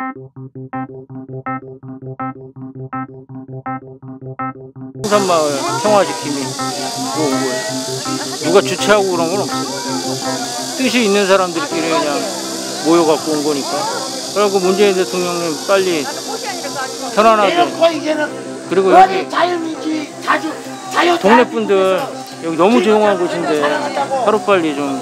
홍산마을 평화지킴이 온 거예요. 누가 주최하고 그런 건 없어요. 뜻이 있는 사람들끼리 그냥 모여갖고 온 거니까. 그리고 문재인 대통령님 빨리 편안하게. 그리고 여기 동네 분들 여기 너무 조용한 곳인데 하루빨리 좀.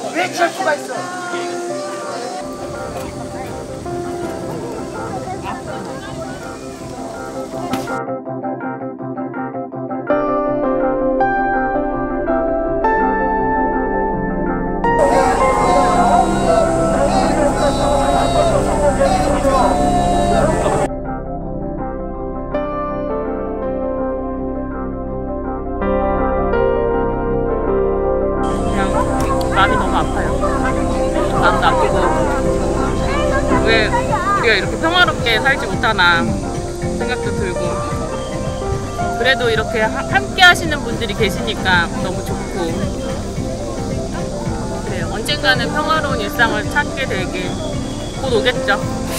마음이 너무 아파요. 마음도 아프고 왜 우리가 이렇게 평화롭게 살지 못하나 생각도 들고, 그래도 이렇게 함께 하시는 분들이 계시니까 너무 좋고, 그래요. 언젠가는 평화로운 일상을 찾게 되길 곧 오겠죠.